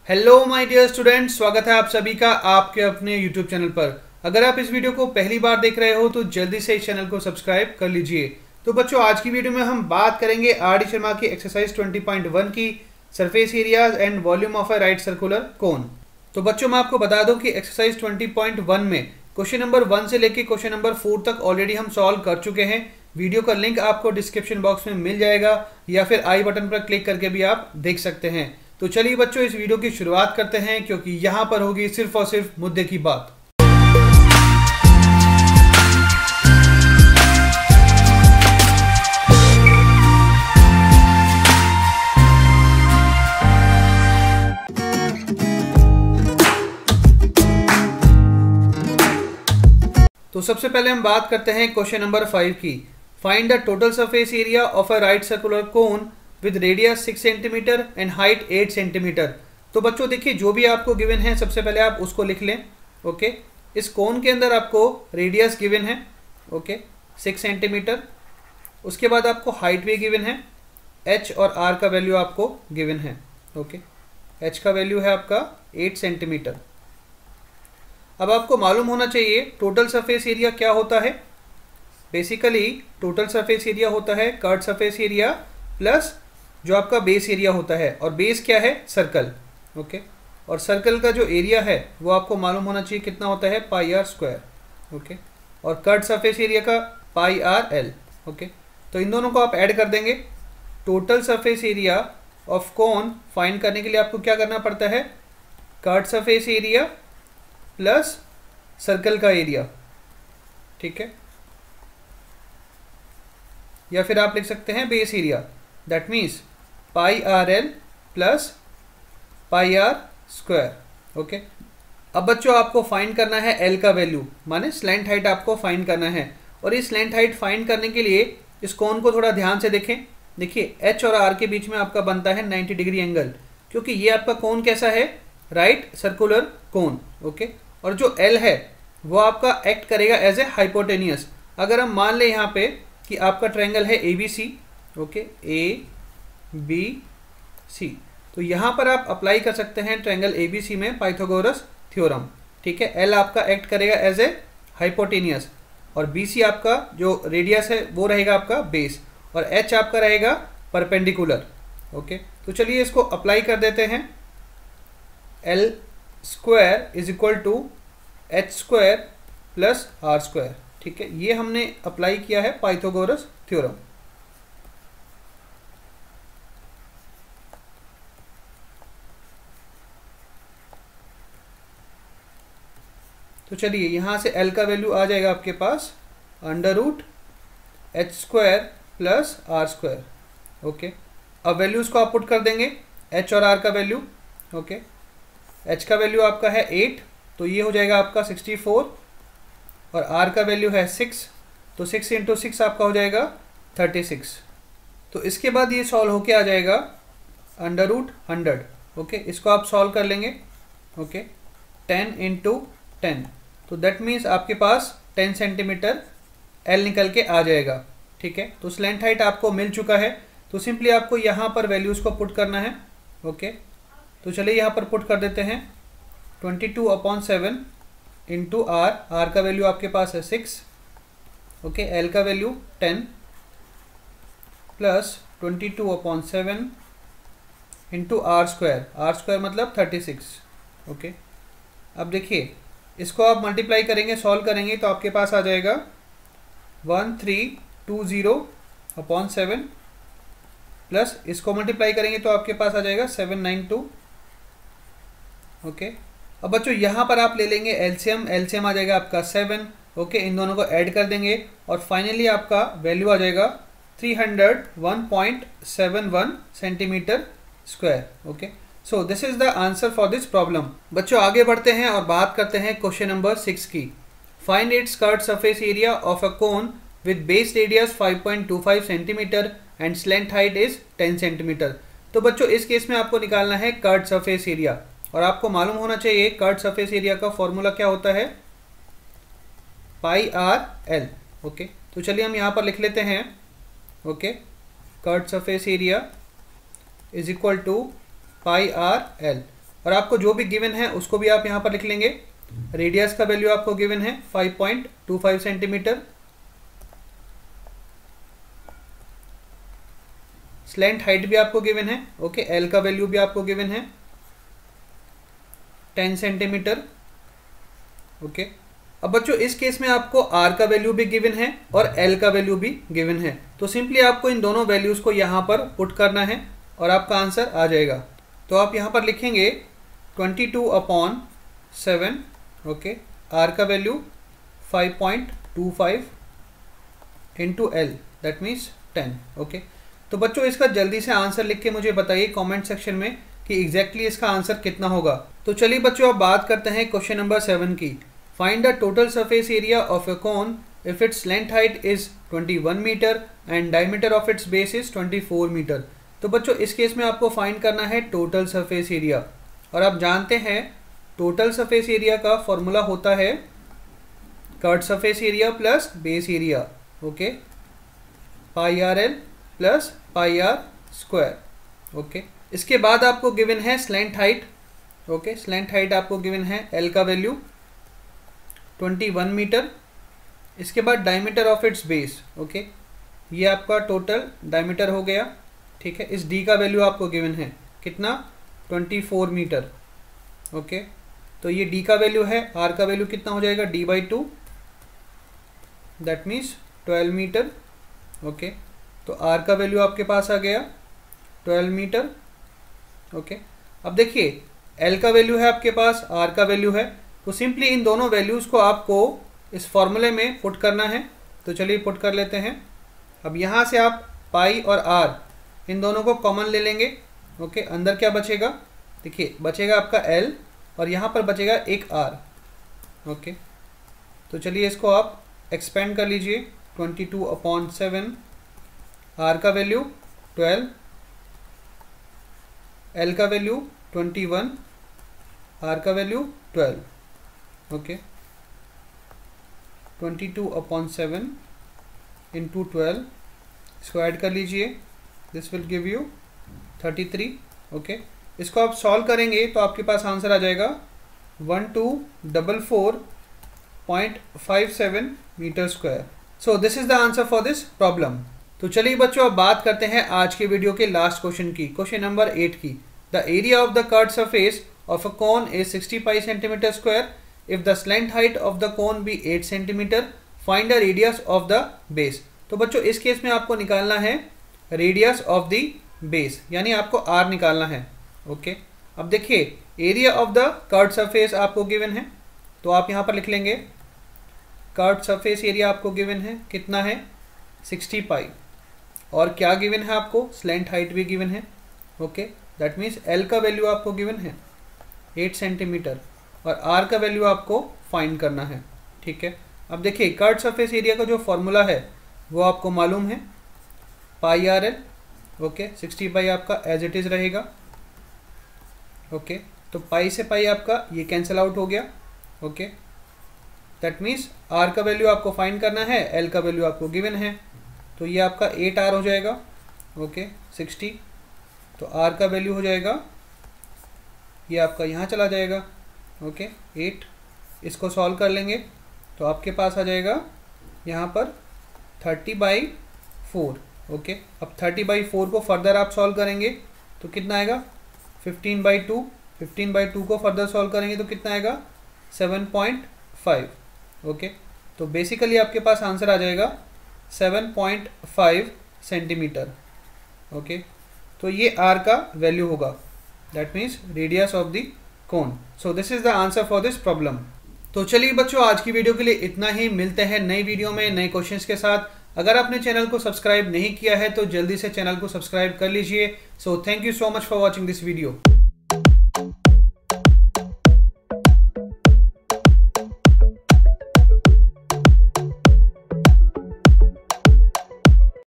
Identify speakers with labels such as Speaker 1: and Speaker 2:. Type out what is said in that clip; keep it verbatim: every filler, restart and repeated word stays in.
Speaker 1: Hello my dear students, स्वागत है आप सभी का आपके अपने यूट्यूब चैनल पर। अगर आप इस वीडियो को पहली बार देख रहे हो तो जल्दी से इस चैनल को सब्सक्राइब कर लीजिए। तो बच्चों, आज की वीडियो में हम बात करेंगे आर डी शर्मा की एक्सरसाइज ट्वेंटी पॉइंट वन की surface areas and volume of a right circular cone. तो बच्चों, मैं आपको बता दूं कि एक्सरसाइज ट्वेंटी पॉइंट वन में क्वेश्चन नंबर वन से लेकर क्वेश्चन नंबर फोर तक ऑलरेडी हम सॉल्व कर चुके हैं। वीडियो का लिंक आपको डिस्क्रिप्शन बॉक्स में मिल जाएगा या फिर आई बटन पर क्लिक करके भी आप देख सकते हैं। तो चलिए बच्चों, इस वीडियो की शुरुआत करते हैं, क्योंकि यहाँ पर होगी सिर्फ और सिर्फ मुद्दे की बात। तो सबसे पहले हम बात करते हैं क्वेश्चन नंबर फाइव की। Find the total surface area of a right circular cone with radius six centimetre and height eight centimetre. तो बच्चों देखिए, जो भी आपको गिवन है सबसे पहले आप उसको लिख लें। ओके, इस कोन के अंदर आपको रेडियस गिवन है, ओके, सिक्स सेंटीमीटर। उसके बाद आपको हाइट भी गिवन है, एच और आर का वैल्यू आपको गिवन है। ओके, एच का वैल्यू है आपका एट सेंटीमीटर। अब आपको मालूम होना चाहिए टोटल सरफेस एरिया क्या होता है। बेसिकली टोटल सरफेस एरिया होता है कर्व्ड सरफेस एरिया प्लस जो आपका बेस एरिया होता है, और बेस क्या है, सर्कल। ओके, और सर्कल का जो एरिया है वो आपको मालूम होना चाहिए कितना होता है, पाई आर स्क्वायर। ओके, और कर्व्ड सरफेस एरिया का पाई आर एल। ओके, तो इन दोनों को आप ऐड कर देंगे। Total surface area of cone find करने के लिए आपको क्या करना पड़ता है, curved surface area plus circle का एरिया। ठीक है, या फिर आप लिख सकते हैं base area, that means pi R L plus pi R square. Okay, अब बच्चों आपको फाइंड करना है एल का वैल्यू, माने स्लैंट हाइट आपको फाइंड करना है। और इस स्लैंट हाइट फाइंड करने के लिए इस कोन को थोड़ा ध्यान से देखें। देखिए, एच और आर के बीच में आपका बनता है नाइन्टी डिग्री एंगल, क्योंकि ये आपका कोन कैसा है, राइट सर्कुलर कोन। ओके, और जो एल है वो आपका एक्ट करेगा एज ए हाइपोटेनियस। अगर हम मान लें यहाँ पे कि आपका ट्रायंगल है A B C, okay, A B C, तो यहाँ पर आप अप्लाई कर सकते हैं ट्रायंगल ए बी सी में पाइथागोरस थ्योरम। ठीक है, एल आपका एक्ट करेगा एज ए हाइपोटेनियस, और बी सी आपका जो रेडियस है वो रहेगा आपका बेस, और एच आपका रहेगा परपेंडिकुलर। ओके, तो चलिए इसको अप्लाई कर देते हैं। L square is equal to H square plus R square. ठीक है, ये हमने अप्लाई किया है पाइथागोरस थ्योरम। तो चलिए यहाँ से L का वैल्यू आ जाएगा आपके पास under root H square plus R square. Okay, अब वैल्यूज को आप पुट कर देंगे, H और R का वैल्यू। ओके, H का वैल्यू आपका है एट, तो ये हो जाएगा आपका सिक्सटी फोर, और R का वैल्यू है सिक्स, तो सिक्स इंटू सिक्स आपका हो जाएगा थर्टी सिक्स। तो इसके बाद ये सॉल्व होके आ जाएगा अंडर रूट हंड्रेड। ओके, इसको आप सॉल्व कर लेंगे। ओके, टेन इंटू टेन, तो दैट मीन्स आपके पास टेन सेंटीमीटर एल निकल के आ जाएगा। ठीक है, तो स्लैंट हाइट आपको मिल चुका है, तो सिंपली आपको यहाँ पर वैल्यूज को पुट करना है। ओके, तो चलिए यहाँ पर पुट कर देते हैं twenty two upon seven into R, R का वैल्यू आपके पास है सिक्स, ओके, एल का value ten plus twenty two upon seven into R square, R square मतलब थर्टी सिक्स। ओके, अब देखिए इसको आप मल्टीप्लाई करेंगे, सॉल्व करेंगे, तो आपके पास आ जाएगा one three two zero upon seven, plus इसको मल्टीप्लाई करेंगे तो आपके पास आ जाएगा सेवन नाइन टू। ओके, अब बच्चों यहाँ पर आप ले लेंगे एलसीएम, एलसीएम आ जाएगा आपका सेवन। ओके, इन दोनों को ऐड कर देंगे और फाइनली आपका वैल्यू आ जाएगा three hundred one point seven one centimetre square. Okay, so this is the answer for this problem. बच्चों आगे बढ़ते हैं और बात करते हैं क्वेश्चन नंबर सिक्स की। Find its curved surface area of a cone with base radius five point two five centimetre and slant height is ten centimetre. तो बच्चों इस केस में आपको निकालना है कर्व्ड सरफेस एरिया, और आपको मालूम होना चाहिए कर्व्ड सरफेस एरिया का फॉर्मूला क्या होता है, पाई आर एल। ओके, तो चलिए हम यहाँ पर लिख लेते हैं। Okay, curved surface area is equal to pi R L. और आपको जो भी गिवन है उसको भी आप यहाँ पर लिख लेंगे। रेडियस का वैल्यू आपको गिवन है five point two five centimetre, slant height भी आपको गिवन है, ओके, एल का वैल्यू भी आपको गिवन है टेन सेंटीमीटर, ओके। अब बच्चों इस केस में आपको आर का वैल्यू भी गिवन है और एल का वैल्यू भी गिवन है, तो सिंपली आपको इन दोनों वैल्यूज को यहाँ पर पुट करना है और आपका आंसर आ जाएगा। तो आप यहाँ पर लिखेंगे twenty two upon seven, okay, R का value five point two five into L, that means ten, okay. तो बच्चों इसका जल्दी से आंसर लिख के मुझे बताइए कमेंट सेक्शन में कि एग्जैक्टली इसका आंसर कितना होगा। तो चलिए बच्चों अब बात करते हैं क्वेश्चन नंबर सेवन की। Find the total surface area of a cone if its length height is twenty one metre and diameter of its base is twenty four metre. तो बच्चों इस केस में आपको फाइंड करना है टोटल सरफेस एरिया, और आप जानते हैं टोटल सरफेस एरिया का फॉर्मूला होता है curved surface area plus base area, okay, pi R L plus pi R square, okay. इसके बाद आपको गिवन है slant height, okay, slant height आपको गिवन है एल का वैल्यू ट्वेंटी वन मीटर। इसके बाद diameter of its base, okay, ये आपका टोटल डायमीटर हो गया, ठीक है। इस डी का वैल्यू आपको गिवन है कितना, ट्वेंटी फोर मीटर, ओके। तो ये डी का वैल्यू है, आर का वैल्यू कितना हो जाएगा, D by two, that means twelve metre, okay. तो आर का वैल्यू आपके पास आ गया ट्वेल्व मीटर, ओके। अब देखिए एल का वैल्यू है आपके पास, आर का वैल्यू है, तो सिंपली इन दोनों वैल्यूज़ को आपको इस फॉर्मूले में पुट करना है। तो चलिए पुट कर लेते हैं। अब यहाँ से आप पाई और आर इन दोनों को कॉमन ले लेंगे, ओके। अंदर क्या बचेगा, देखिए बचेगा आपका एल और यहाँ पर बचेगा एक आर, ओके। तो चलिए इसको आप एक्सपेंड कर लीजिए, twenty two upon seven, R का वैल्यू ट्वेल्व, एल का वैल्यू ट्वेंटी वन, आर का value twelve, okay. Twenty two upon seven into twelve, इसको ऐड कर लीजिए, this will give you thirty three, okay. इसको आप सॉल्व करेंगे तो आपके पास आंसर आ जाएगा one two double four point five seven metre square. So this is the answer for this problem. तो चलिए बच्चों अब बात करते हैं आज के वीडियो के लास्ट क्वेश्चन की, क्वेश्चन नंबर एट की। The area of the curved surface of a cone is sixty pi centimeter square. If the slant height of the cone be eight centimeter, find the radius of the base. तो बच्चों इस case में आपको निकालना है radius of the base, यानी आपको are निकालना है, ओके। अब देखिए area of the curved surface आपको गिवन है, तो आप यहाँ पर लिख लेंगे कर्व्ड सरफेस एरिया आपको गिवन है कितना है, सिक्सटी पाई, और क्या गिवन है आपको, स्लैंट हाइट भी गिवन है, ओके। दैट मीन्स एल का वैल्यू आपको गिवन है एट सेंटीमीटर और आर का वैल्यू आपको फाइंड करना है, ठीक है। अब देखिए कर्व्ड सरफेस एरिया का जो फॉर्मूला है वो आपको मालूम है, pi R L, okay. Sixty pi आपका एज इट इज़ रहेगा, ओके। तो पाई से पाई आपका ये कैंसिल आउट हो गया, ओके। दैट मीन्स आर का वैल्यू आपको फाइंड करना है, एल का वैल्यू आपको गिवन है, तो ये आपका एट आर हो जाएगा, ओके, सिक्सटी। तो आर का वैल्यू हो जाएगा, ये आपका यहाँ चला जाएगा, ओके, एट। इसको सॉल्व कर लेंगे तो आपके पास आ जाएगा यहाँ पर थर्टी बाई फोर, ओके। अब थर्टी बाई फोर को फर्दर आप सॉल्व करेंगे तो कितना आएगा, fifteen by two, fifteen by two को फर्दर सॉल्व करेंगे तो कितना आएगा, सेवन पॉइंट फाइव, ओके। तो बेसिकली आपके पास आंसर आ जाएगा seven point five centimetre, okay. तो ये आर का वैल्यू होगा, that means radius of the cone. So this is the answer for this problem. तो चलिए बच्चों आज की वीडियो के लिए इतना ही, मिलते हैं नई वीडियो में नए क्वेश्चंस के साथ। अगर आपने चैनल को सब्सक्राइब नहीं किया है तो जल्दी से चैनल को सब्सक्राइब कर लीजिए। So thank you so much for watching this video.